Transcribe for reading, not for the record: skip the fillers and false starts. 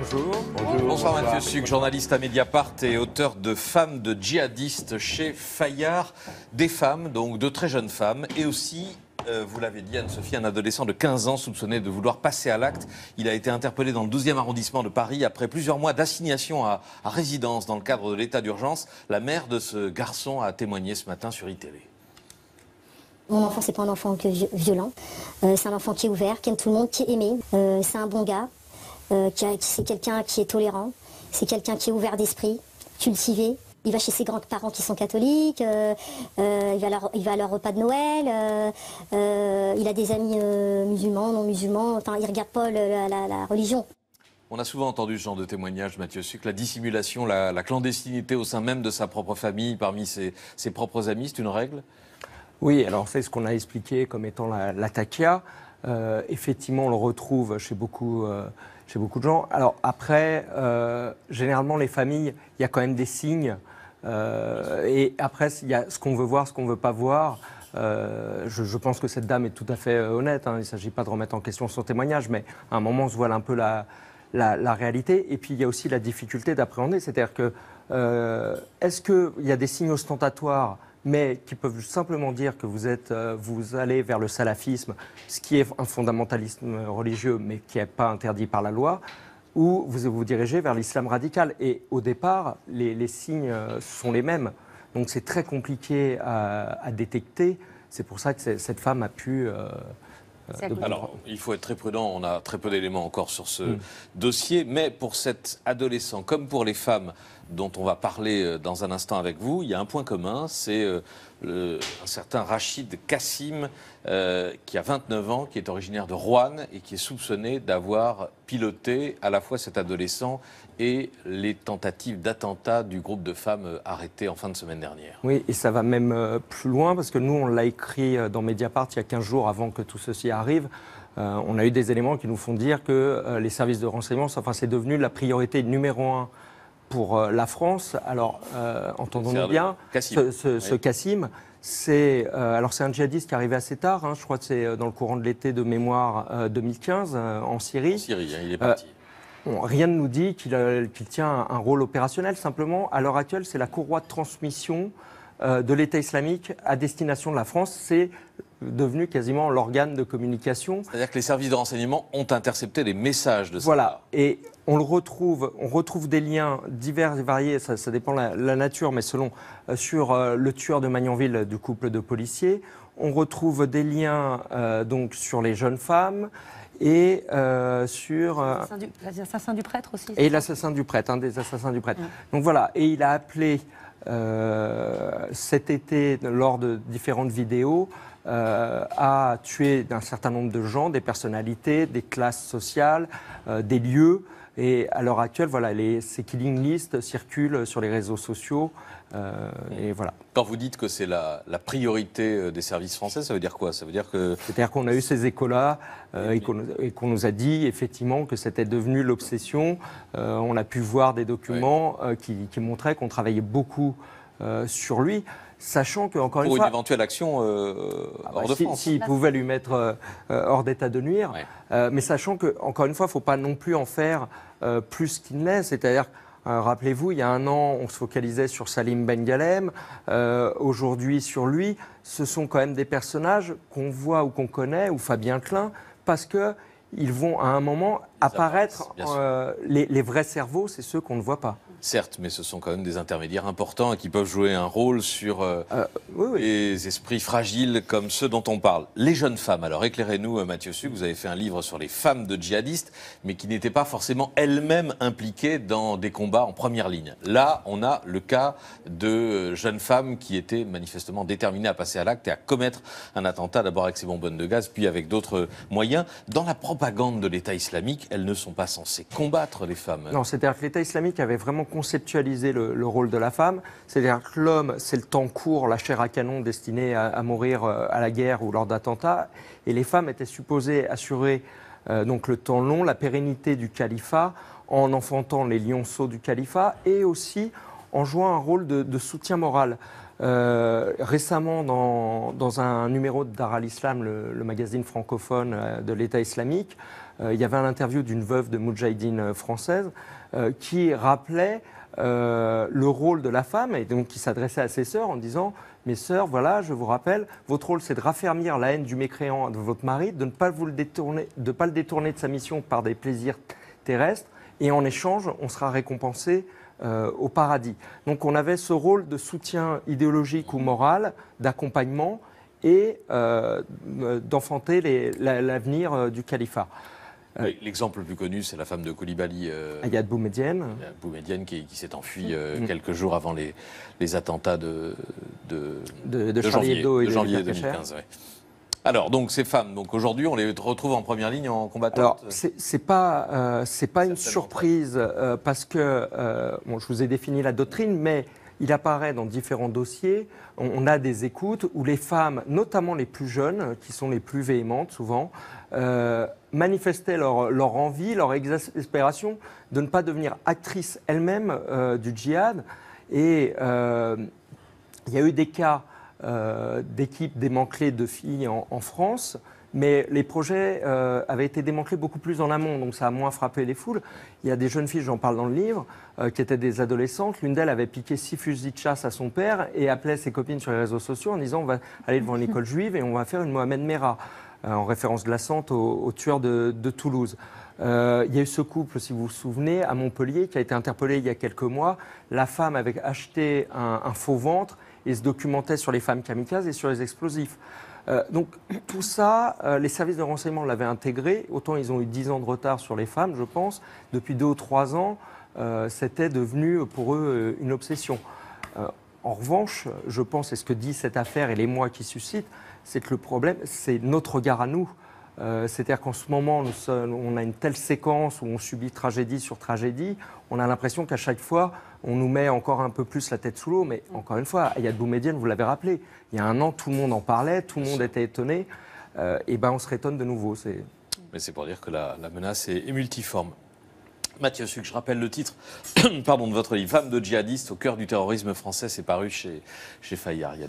Bonjour. Bonsoir Mathieu Sucre, journaliste à Mediapart et auteur de Femmes de djihadistes chez Fayard. Des femmes, donc de très jeunes femmes, et aussi, vous l'avez dit Anne-Sophie, un adolescent de 15 ans soupçonné de vouloir passer à l'acte. Il a été interpellé dans le 12e arrondissement de Paris après plusieurs mois d'assignation à résidence dans le cadre de l'état d'urgence. La mère de ce garçon a témoigné ce matin sur iTélé. Mon enfant, c'est pas un enfant violent. C'est un enfant qui est ouvert, qui aime tout le monde, qui est aimé. C'est un bon gars. C'est quelqu'un qui est tolérant. C'est quelqu'un qui est ouvert d'esprit, cultivé. Il va chez ses grands-parents qui sont catholiques. Il va à leur repas de Noël. Il a des amis musulmans, non musulmans. Enfin, il regarde pas la religion. On a souvent entendu ce genre de témoignage, Mathieu Sucre, la dissimulation, la clandestinité au sein même de sa propre famille, parmi ses propres amis, c'est une règle ? Oui, alors c'est ce qu'on a expliqué comme étant la taqia. Effectivement, on le retrouve chez beaucoup de gens. Alors après, généralement, les familles, il y a quand même des signes. Et après, il y a ce qu'on veut voir, ce qu'on ne veut pas voir. Je pense que cette dame est tout à fait honnête. Il ne s'agit pas de remettre en question son témoignage, mais à un moment, on se voile un peu la réalité. Et puis, il y a aussi la difficulté d'appréhender. C'est-à-dire que, est-ce qu'il y a des signes ostentatoires mais qui peuvent simplement dire que vous allez vers le salafisme, ce qui est un fondamentalisme religieux, mais qui n'est pas interdit par la loi, ou vous vous dirigez vers l'islam radical. Et au départ, les signes sont les mêmes. Donc c'est très compliqué à détecter. C'est pour ça que cette femme a pu... Alors, il faut être très prudent, on a très peu d'éléments encore sur ce dossier, mais pour cet adolescent, comme pour les femmes dont on va parler dans un instant avec vous, il y a un point commun, c'est un certain Rachid Kassim, qui a 29 ans, qui est originaire de Roanne et qui est soupçonné d'avoir piloté à la fois cet adolescent et les tentatives d'attentat du groupe de femmes arrêtées en fin de semaine dernière. Oui, et ça va même plus loin, parce que nous, on l'a écrit dans Mediapart il y a 15 jours avant que tout ceci arrive. On a eu des éléments qui nous font dire que les services de renseignement, c'est devenu la priorité numéro 1 pour la France. Alors, entendons-nous bien, ce Kassim, c'est un djihadiste qui est arrivé assez tard, je crois que c'est dans le courant de l'été de mémoire 2015, en Syrie. En Syrie, il est parti. Rien ne nous dit qu'il tient un rôle opérationnel. Simplement, à l'heure actuelle, c'est la courroie de transmission de l'État islamique à destination de la France. C'est devenu quasiment l'organe de communication. C'est-à-dire que les services de renseignement ont intercepté les messages de ça. Voilà. Et on retrouve des liens divers et variés, ça dépend de la nature, mais sur le tueur de Magnanville du couple de policiers. On retrouve des liens donc sur les jeunes femmes. Et sur... l'assassin du prêtre aussi. Et l'assassin du prêtre, un des assassins du prêtre. Donc voilà, et il a appelé cet été, lors de différentes vidéos, à tuer un certain nombre de gens, des personnalités, des classes sociales, des lieux. Et à l'heure actuelle, voilà, ces killing lists circulent sur les réseaux sociaux. Et voilà. Quand vous dites que c'est la priorité des services français, ça veut dire quoi? Ça veut dire que... C'est-à-dire qu'on a eu ces échos-là et qu'on nous a dit effectivement que c'était devenu l'obsession. On a pu voir des documents qui montraient qu'on travaillait beaucoup sur lui, sachant qu'encore une fois... Pour une éventuelle action hors de France. S'il pouvait lui mettre hors d'état de nuire. Mais sachant qu'encore une fois, il ne faut pas non plus en faire plus qu'il n'est. C'est-à-dire... rappelez-vous, il y a un an, on se focalisait sur Salim Ben Ghalem. Aujourd'hui, sur lui, ce sont quand même des personnages qu'on voit ou qu'on connaît, ou Fabien Klein, parce qu'ils vont à un moment apparaître. Les vrais cerveaux, c'est ceux qu'on ne voit pas. Certes, mais ce sont quand même des intermédiaires importants et qui peuvent jouer un rôle sur les esprits fragiles comme ceux dont on parle. Les jeunes femmes, alors éclairez-nous Mathieu Sucre, vous avez fait un livre sur les femmes de djihadistes, mais qui n'étaient pas forcément elles-mêmes impliquées dans des combats en première ligne. Là, on a le cas de jeunes femmes qui étaient manifestement déterminées à passer à l'acte et à commettre un attentat, d'abord avec ces bonbonnes de gaz, puis avec d'autres moyens. Dans la propagande de l'État islamique, elles ne sont pas censées combattre les femmes. Non, c'est-à-dire que l'État islamique avait vraiment conceptualiser le rôle de la femme. C'est-à-dire que l'homme, c'est le temps court, la chair à canon destinée à mourir à la guerre ou lors d'attentats. Et les femmes étaient supposées assurer donc le temps long, la pérennité du califat, en enfantant les lionceaux du califat et aussi en jouant un rôle de soutien moral. Récemment, dans un numéro de Dar al-Islam, le magazine francophone de l'État islamique, il y avait un interview d'une veuve de Moudjahidine française qui rappelait le rôle de la femme et donc qui s'adressait à ses sœurs en disant « Mes sœurs, voilà, je vous rappelle, votre rôle c'est de raffermir la haine du mécréant de votre mari, de ne pas le détourner de sa mission par des plaisirs terrestres et en échange, on sera récompensé au paradis. » Donc on avait ce rôle de soutien idéologique ou moral, d'accompagnement et d'enfanter l'avenir du califat. L'exemple le plus connu, c'est la femme de Koulibaly, Ayad Boumedienne. Boumedienne qui s'est enfuie quelques jours avant les attentats de Charlie Hebdo et de janvier 2015. Ouais. Alors, donc, ces femmes, donc, aujourd'hui, on les retrouve en première ligne en combattant. Alors, c'est pas une surprise parce que, bon, je vous ai défini la doctrine, mais il apparaît dans différents dossiers. On a des écoutes où les femmes, notamment les plus jeunes, qui sont les plus véhémentes souvent, manifestaient leur envie, leur exaspération de ne pas devenir actrices elles-mêmes du djihad. Et il y a eu des cas d'équipes démantelées de filles en France, mais les projets avaient été démantelés beaucoup plus en amont, donc ça a moins frappé les foules. Il y a des jeunes filles, j'en parle dans le livre, qui étaient des adolescentes. L'une d'elles avait piqué 6 fusils de chasse à son père et appelait ses copines sur les réseaux sociaux en disant « On va aller devant une école juive et on va faire une Mohamed Merah », en référence glaçante au tueur de Toulouse. Il y a eu ce couple, si vous vous souvenez, à Montpellier, qui a été interpellé il y a quelques mois. La femme avait acheté un faux ventre et se documentait sur les femmes kamikazes et sur les explosifs. Donc tout ça, les services de renseignement l'avaient intégré. Autant ils ont eu 10 ans de retard sur les femmes, je pense. Depuis 2 ou 3 ans, c'était devenu pour eux une obsession. En revanche, je pense, et ce que dit cette affaire et les mois qui suscitent, c'est que le problème, c'est notre regard à nous. C'est-à-dire qu'en ce moment, on a une telle séquence où on subit tragédie sur tragédie, on a l'impression qu'à chaque fois, on nous met encore un peu plus la tête sous l'eau. Mais encore une fois, Ayad Boumedienne, vous l'avez rappelé, il y a un an, tout le monde en parlait, tout le monde était étonné. Et ben, on se rétonne de nouveau. Mais c'est pour dire que la menace est multiforme. Mathieu Sucre, je rappelle le titre de votre livre, Femme de djihadiste au cœur du terrorisme français, c'est paru chez Fayard.